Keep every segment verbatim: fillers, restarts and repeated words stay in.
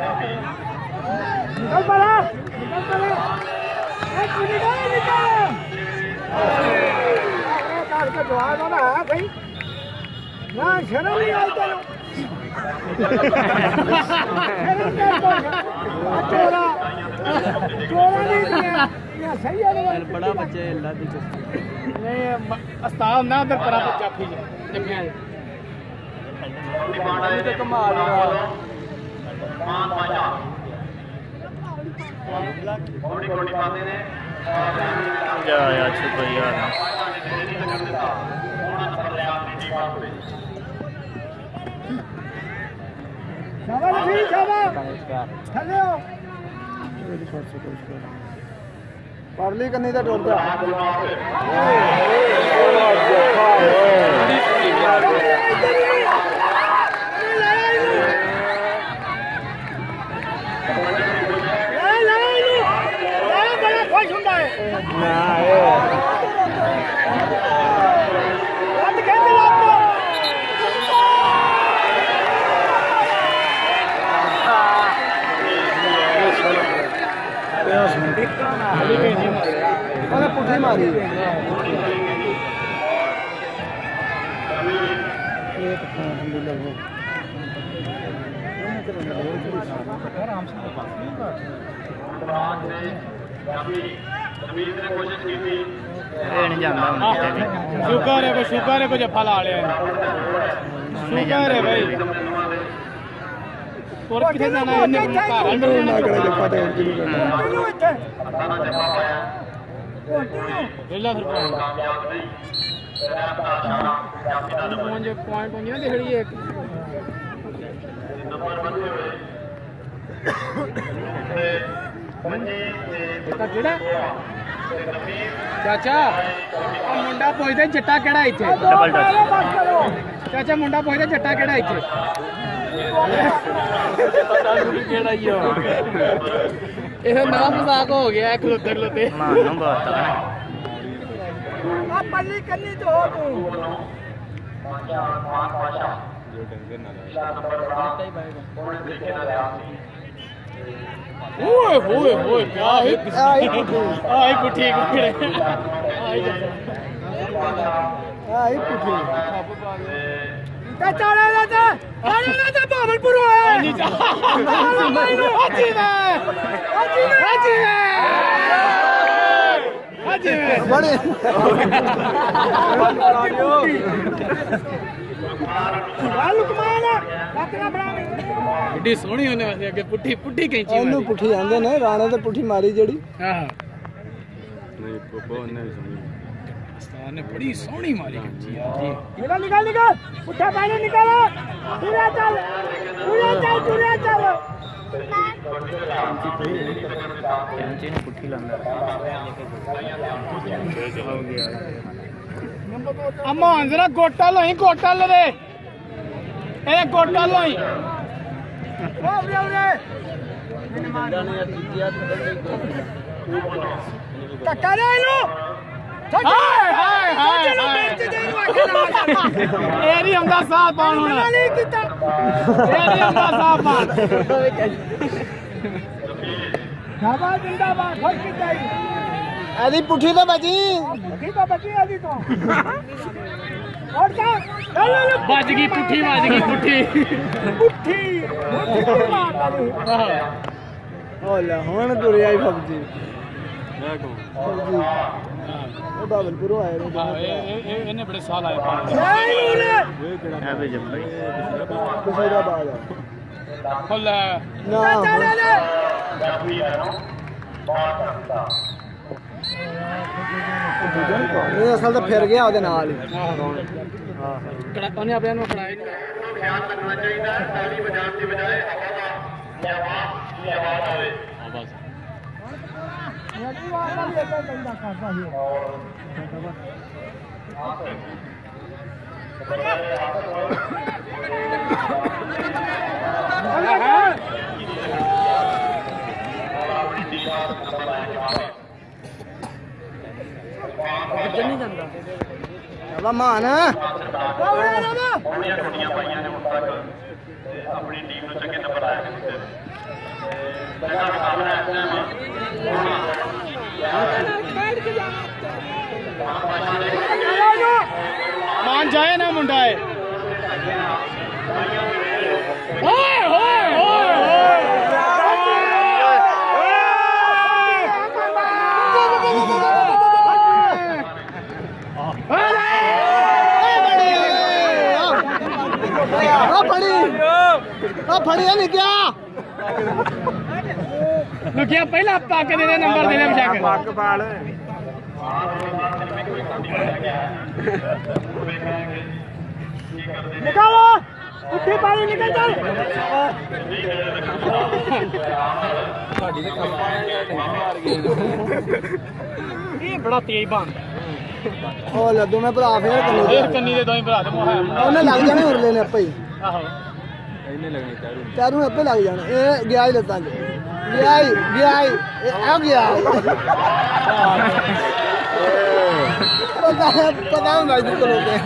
निकल पड़ा निकल पड़ा एक मिनट और निकल ये कार का जवाब ना है भाई ना शर्म नहीं आई तेरे शर्म नहीं चोरा चोरा नहीं किया ये सही है बड़ा बच्चा है अल्लाह दी नहीं अस्ताद ना उधर परा तो जाफी जफियां ये तो कमाल है मान माया बड़ी कोटी पाते ने या यार छुप यार शाबाश जी शाबाश चलो पब्लिक नहीं तो डर जा पुठी मारी शुक्र है शुक्र है को जफा ला लिया शुक्र है भाई और किथे जाना है इन्हें घर अंदर ना करे जफा दे वेला फिर कामयाब नहीं मुझे पॉइंट होंगे ना देख लिए नंबर बनते हुए चाचा मुंडा पूछते जट्टा केड़ा इत्थे चाचा मुंडा पूछते जट्टा केड़ा इत्थे ये नवा मजाक हो गया खलोते खलोते मानो बात है अब पल्ली करनी तो हो तू ओए ओए ओए क्या है आई पुठी आई आई पुठी चाचा ले चाचा अरे चाचा बाबलपुर आया हाजी में हाजी में हाजी में हाजी में बड़े लुकमान कितना बड़ा एडी सोहनी होने वाली अगे पुठी पुठी कैंची मारी ओनु पुठी आंदे ने राणे ते पुठी मारी जेड़ी हां नहीं पोपो ने समझ उस्ताद ने बड़ी सोहनी मारी कैंची यार जी निकल निकल निकल उठा पानी निकालो पूरा चल पूरा चल पूरा चल कैंची ने पुठी लांदा हो गया अम्मा जरा गोटा लोई गोटा ले रे ए गोटा लोई ओ रे रे टक्का रे लो हाय हाय हाय एरी हमदा साथ पाण होना नहीं कीता एरी हमदा साथ पाण शाबाश जिंदाबाद खुश कीता आदि पुठी तो बची पुठी तो बची आदि तो और क्या बच गई पुठी बच गई पुठी पुठी पुठी मार डाली ओला हुन तुरी आई फौजी फौजी ओ बाबलपुर आए ने इन्हें बड़े साल आए है भी जब भाई किसी बाद होला ना ਇਹ ਅਸਲ ਤਾਂ ਫਿਰ ਗਿਆ ਉਹਦੇ ਨਾਲ ਹੀ ਉਹਨੇ ਆਪਣੇ ਨੂੰ ਫੜਾਇਆ ਖਿਆਲ ਰੱਖਣਾ ਚਾਹੀਦਾ ਹੈ ਤਾਲੀ ਵਜਾਉਣ ਦੀ ਬਜਾਏ ਹਵਾ ਦੀ ਆਵਾਜ਼ ਦੀ ਆਵਾਜ਼ ਆਵੇ ਹਾਂ ਬਸ ਨਦੀ ਵਾਲਾ ਵੀ ਇਦਾਂ ਕਹਿੰਦਾ ਕਰਦਾ ਸੀ ਕਿੱਧਰ ਨਹੀਂ ਜਾਂਦਾ ਚਲਾ ਮਾਨ ਉਹਨੀਆਂ ਟੁੱਟੀਆਂ ਪਾਈਆਂ ਨੇ ਹੁਣ ਤੱਕ ਆਪਣੀ ਟੀਮ ਨੂੰ ਚੰਗੇ ਨੰਬਰ ਆਇਆ ਜਾਏ ਨਾ ਮੁੰਡਾ ਏ ਓਏ ਹੋਏ ਹੋਏ ਆ ਫੜੀ ਆ ਫੜਿਆ ਨਹੀਂ ਕਿਆ ਲੁਕਿਆ ਪਹਿਲਾਂ ਪੱਕ ਦੇ ਦੇ ਨੰਬਰ ਦੇ ਦੇ ਬਚਾ ਕੇ ਪੱਕ ਪਾਲ ਨਿਕਾਲੋ ਉੱਠੀ ਪਾਣੀ ਨਿਕਲ ਚੱਲ ਇਹ ਬੜਾ ਤੇਜ਼ ਬੰਦ ਉਹ ਲੱਦੂ ਮੈਂ ਭਰਾ ਫੇਰ ਕੰਨੀ ਇਹ ਕੰਨੀ ਦੇ ਦੋਵੇਂ ਭਰਾ ਤੇ ਮੋਹ ਉਹਨੇ ਲੱਗ ਜਾਣੇ ਉਰਲੇ ਨੇ ਆਪੇ ਹੀ ਆਹੋ ਇਹਨੇ ਲੱਗਣੀ ਚਾਰੂ ਚਾਰੂ ਆਪੇ ਲੱਗ ਜਾਣੇ ਇਹ ਗਿਆ ਹੀ ਲੱਤਾਂ 'ਚ ਗਿਆ ਹੀ ਗਿਆ ਹੀ ਇਹ ਆ ਗਿਆ ਪਤਾ ਪਤਾ ਹੁੰਦਾ ਇਧਰ ਕੋਲੋਂ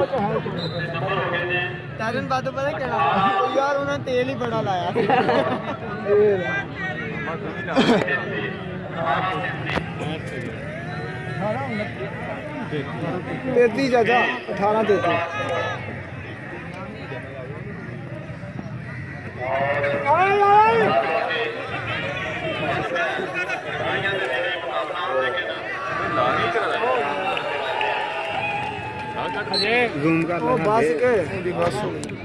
ਟਰਨ ਬਾਤ ਪਤਾ ਕਿਹੜਾ ਯਾਰ ਉਹਨਾਂ ਨੇ ਤੇਲ ਹੀ ਬੜਾ ਲਾਇਆ ਤੇਤੀ ਚਾਚਾ ਅਠਾਰਾਂ ਤੇਤੀ ਆਏ ਆਏ ਅਜੇ ਜ਼ੂਮ ਕਰ ਉਹ ਬਸ ਕੇ ਉਹਦੀ ਬਸ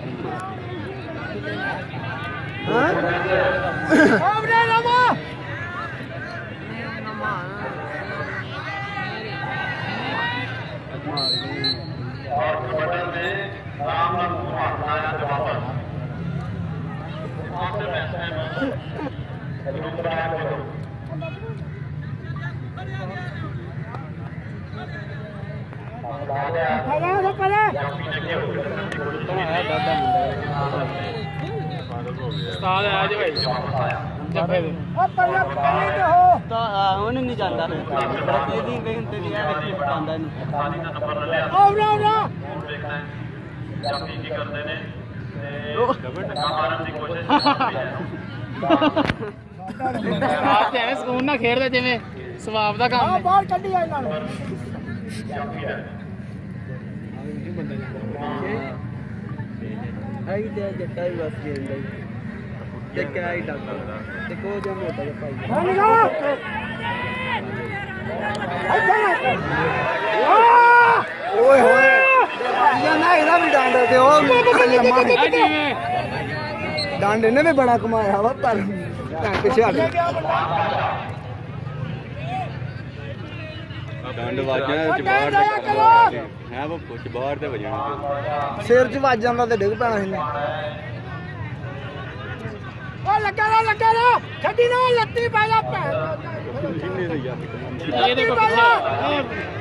ਹਾਂ ਓ ਬਰੇ ਨਮਾ बटन में राम नाम आया जवाब आपसे पैसे में रुपया करो खड़ा हो पले उस्ताद आ जाओ भाई जब्बे दे ओ पल्ले पल्ले ते हो ਤਾਂ ਉਹਨੇ ਨਹੀਂ ਜਾਂਦਾ ਇਹਦੀ ਬੇਨਤੀ ਦੀ ਐ ਵੇਖੀ ਪਟਾਉਂਦਾ ਇਹਨੂੰ खाली का नंबर ले ਓ ਬਰਾ ਬਰਾ देखना है जल्दी की करते ने मारन की कोशिश ਆਪ ਤੇ ਐਵੇਂ ਸਕੂਨ ਨਾਲ ਖੇਡਦੇ ਜਿਵੇਂ ਸਵਾਬ ਦਾ ਕੰਮ ਹੈ ਬਾਹਰ ਕੱਢੀ ਆ ਇਹਨਾਂ ਨੂੰ ਆਈ ਤੇ ਜੱਟਾ ਹੀ ਬਸ ਖੇਡਦਾ ਤੇ ਕਿਆ ਹੀ ਡਾਕਟਰ ਤੇ ਕੋ ਜੋ ਮੋਟਾ ਜਿਹਾ ਭਾਈ ਹਾਂ ਨਿਕਾ ਓਏ ਹੋਏ ਇਹ ਨਾ ਇਹਦਾ ਵੀ ਡਾਂਡਾ ਤੇ ਉਹ ਲੰਮਾ ਆ ਜਿਵੇਂ ਡਾਂਡੇ ਨੇ ਵੀ ਬੜਾ ਕਮਾਇਆ ਵਾ ਪਰ ਪਿੱਛੇ ਹਟ ਡੰਡ ਵਾਜਾਂ ਚ ਬਾਹਰ ਹੈ ਉਹ ਕੁਝ ਬਾਹਰ ਤੇ ਵਜਣਾ ਸਿਰ 'ਚ ਵੱਜ ਜਾਂਦਾ ਤੇ ਡਿੱਗ ਪੈਣਾ ਇਹਨੇ ਓ ਲੱਗਾ ਲਾ ਲੱਗਾ ਲਾ ਛੱਡੀ ਨਾ ਲੱਤੀ ਪੈ ਜਾ ਪੈ ਕਿੰਨੇ ਦੇ ਯਾਰ ਇਹ ਦੇਖੋ ਪਿੱਛੇ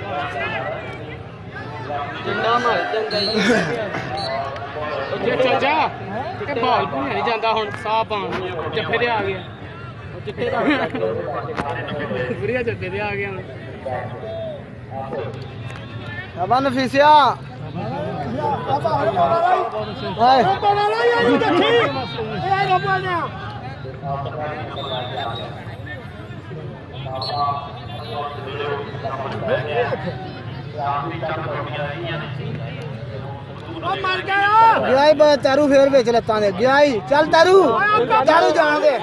ਜਿੰਦਾ ਮਾਰ ਚੰਗਾ ਜੇ ਚਾਚਾ ਇਹ ਬਾਲ ਵੀ ਨਹੀਂ ਜਾਂਦਾ ਹੁਣ ਸਾਹ ਪਾਣ ਜੱਫੇ ਤੇ ਆ ਗਿਆ ਉਹ ਚਿੱਟੇ ਦਾ ਵਧੀਆ ਜੱਫੇ ਤੇ ਆ ਗਿਆ ਹੁਣ ਅਬਾ ਨਫੀਸਿਆ ਹਾਏ ਬਣਾ ਲਾ ਯਾਰ ਦੇਖੀ ਇਹ ਰੱਬਾ ਨੇ ਉਹ ਮਰ ਗਿਆ ਗਿਆ ਹੀ ਬਾ ਤਾਰੂ ਫੇਰ ਵਿੱਚ ਲੱਤਾਂ ਦੇ ਗਿਆ ਹੀ ਚੱਲ ਤਾਰੂ ਤਾਰੂ ਜਾਣ ਦੇ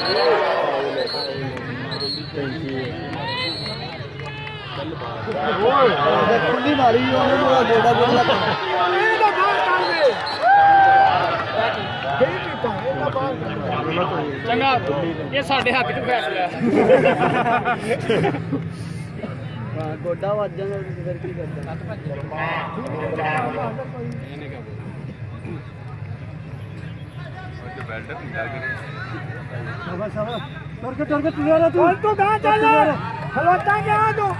ਖੁੱਲੀ ਮਾਰੀ ਉਹਨੇ ਪੂਰਾ ਗੋਡਾ ਗੋਡਾ ਇਹ ਤਾਂ ਬਾਹਰ ਕਰ ਦੇ ਗਈ ਪੀਤਾ ਇਹ ਤਾਂ ਬਾਹਰ ਚੰਗਾ ਇਹ ਸਾਡੇ ਹੱਥ 'ਚ ਫੈਸਲਾ ਹਾਂ ਗੋਡਾ ਵੱਜ ਜਾਂਦਾ ਫਿਰ ਕੀ ਕਰਦਾ ਬੈਲਟ ਢੀਲਾ ਕਰੇ ਸ਼ਾਬਾਸ਼ ਸ਼ਾਬਾਸ਼ ਤੁਰ ਕੇ ਤੁਰ ਕੇ ਤੁਰਿਆ ਤੂੰ ਹੁਣ ਤੂੰ ਗਾਂ ਚੱਲ ਖਲੋਤਾ ਗਿਆ ਤੂੰ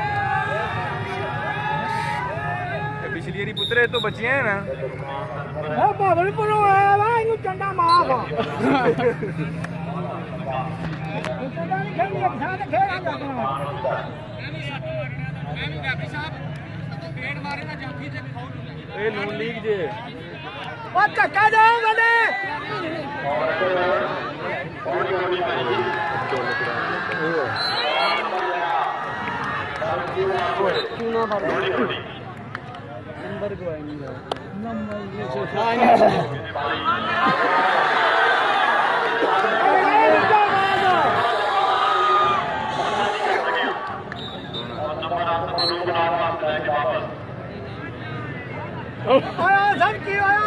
ਪਿਛਲੀ ਵਾਰੀ ਪੁੱਤਰੇ ਤੋਂ ਬਚੀਆਂ ਹੈ ਨਾ ਉਹ ਬਾਬਲ ਪੁਰੋ ਆਇਆ ਵਾ ਇਹਨੂੰ ਚੰਡਾ ਮਾਫ ਚੰਡਾ ਨਹੀਂ ਖੇਡੀ ਅੱਖਾਂ ਤੇ ਖੇਡ ਆ ਜਾਂਦਾ ਇਹ ਨੂਨ ਲੀਗ ਜੇ ਉਹ ਧੱਕਾ ਦੇ ਬੰਦੇ ਚੂਨਾ ਫੜ ਨੰਬਰ नंबर को है नहीं आया सब की आया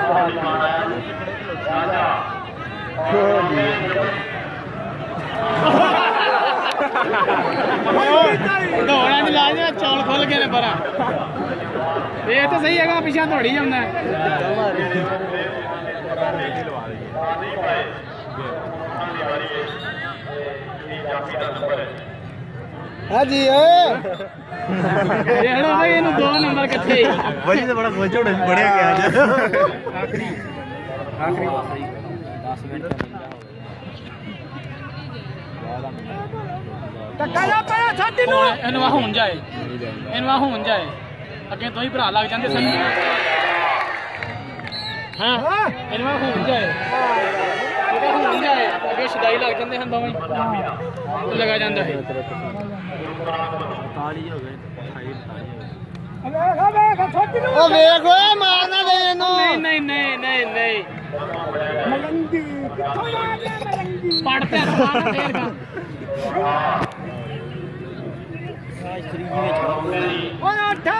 दौड़ा नहीं ला चौल खुल गए ने पर ये तो सही है पिछा दौड़ी जाना हाँ जी देख लो भाई इन दो नंबर कितने वही तो बड़ा खुश होने बड़े क्या आखिरी आखिरी टक्करा पाया छाती नु इनवा होन जाए इनवा होन जाए अगे तो ही भरा लग जाते सन हाँ इनवा होन जाए होन जाए अगे छदाई लग जाते हैं दोवें लगा जाता है ओ वेख ओए मारना दे इनु नहीं नहीं नहीं नहीं नहीं मलंगी किथों आ गया मलंगी पढ़ते सारा देर का ओए उठा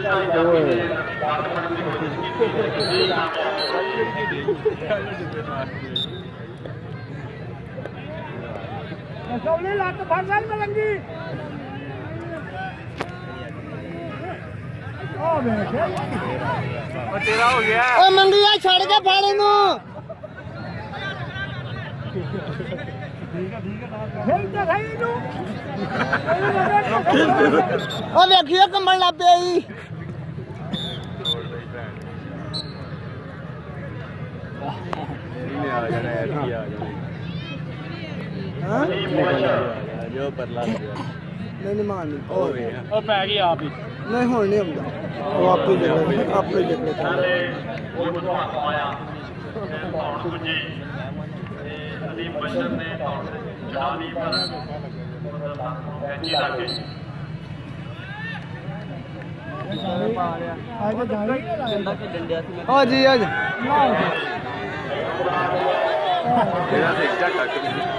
सोने लात भरसाल मलंगी ओ देख ओ तेरा हो गया ओ मंगिया छड़ के फाड़ इनु खेल तो सही नु ओ देखियो कंबल ला पे आई आ जाना है आ जाना हां जो परला नहीं नहीं मारनी ओ ਉਹ ਪੈ ਗਈ ਆਪ ਹੀ नहीं होने नहीं ਹੁੰਦਾ ਉਹ ਆਪੇ ਦੇ ਆਪੇ ਦੇ ਉਹ ਤੁਹਾਨੂੰ ਆਇਆ ਧੌਣ ਗੁੱਜੀ ਤੇ ਅਦੀਪ ਬਸ਼ਰ ਨੇ ਧੌਣ ਚੜਾ ਲਈ ਪਰ ਕੈਂਚੀ ਲੱਗ ਗਈ आज जाई ਡੰਡਾ ਕੇ ਡੰਡਿਆ ਸੀ ਓ ਜੀ ਅੱਜ तेरा से एक टक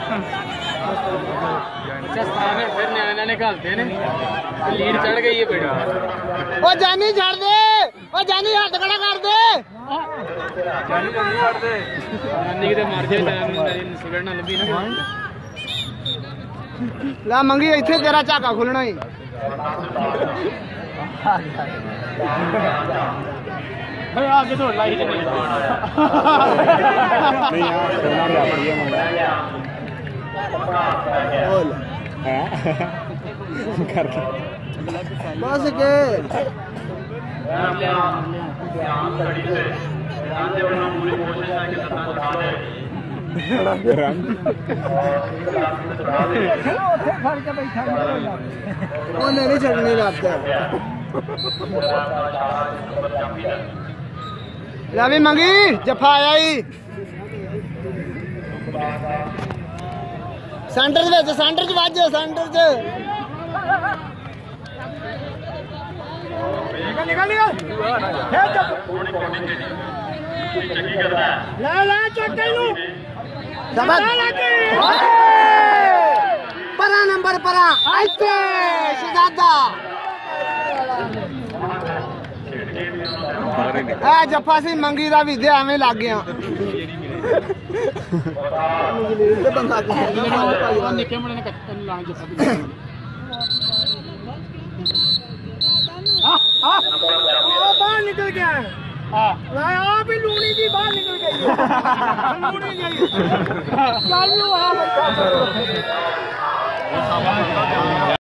ਸਾਰੇ ਫਿਰ ਨਿਆਣੇ ਨੇ ਘਲਦੇ ਨੇ ਲੀਡ ਚੜ ਗਈ ਹੈ ਬੇੜਾ ਓ ਜਾਨੀ ਛੱਡ ਦੇ ਓ ਜਾਨੀ ਹੱਥ ਖੜਾ ਕਰ ਦੇ ਜਾਨੀ ਜਾਨੀ ਛੱਡ ਦੇ ਨਾਨੀ ਕਿਤੇ ਮਰ ਜਾਏ ਤਾਂ ਮੇਰੀ ਸਿਗਰਟ ਨਾ ਲੱਭੀ ਨਾ ਲੈ ਮੰਗੀ ਇੱਥੇ ਤੇਰਾ ਝਾਕਾ ਖੁੱਲਣਾ ਹੀ ਓਏ ਆ ਕੇ ਦੌੜ ਲਾਈ ਜਨੇ नहीं यार सोना रे बढ़िया मंगा ਬੋਲ कर ਬਸ ਕੇ ਧਿਆਨ ਘੜੀ ਤੇ ਧਿਆਨ ਦੇ ਵੱਲੋਂ ਪੂਰੀ ਕੋਸ਼ਿਸ਼ ਹੈ ਕਿ ਸੱਤਾ ਚੜਾ ਦੇ रंग ਉੱਥੇ ਫੜ ਕੇ ਬੈਠਾ ਉਹਨੇ ਨਹੀਂ ਛੱਡਣੀ ਲੱਤ ਲੈ ਵੀ ਮੰਗੀ ਜਫਾ ਆਇਆ ਈ ਸੈਂਟਰ ਦੇ ਵਿੱਚ ਸੈਂਟਰ 'ਚ ਵੱਜ ਸੈਂਟਰ 'ਚ ਨਿਕਲ ਨਿਕਲ ਨਿਕਲ ਫੇਰ ਚੱਪ ਚੰਗੀ ਕਰਦਾ ਹੈ ਲੈ ਲੈ ਚੱਕ ਇਹਨੂੰ ਦਬਾ ਲੱਗੀ ਪਰਾਂ ਨੰਬਰ ਪਰਾਂ ਇੱਥੇ ਸ਼ਹਜ਼ਾਦਾ ਆ ਜੱਫਾ ਸੀ ਮੰਗੀ ਦਾ ਵੀ ਦੇ ਐਵੇਂ ਲੱਗ ਗਿਆ ਤੇ ਬੰਦਾ ਉਹ ਨਿੱਕੇ ਮੁੰਡੇ ਨੇ ਕੱਟਣ ਲਾਂ ਜੱਫਾ ਵੀ ਆ ਆ ਉਹ ਬਾਹਰ ਨਿਕਲ ਗਿਆ ਹਾਂ ਲੈ ਆ ਵੀ ਲੂਣੀ ਦੀ ਬਾਹਰ ਨਿਕਲ ਗਈ ਹੈ ਲੂਣੀ ਗਈ ਚੱਲ ਨੂੰ ਆ ਬੱਚਾ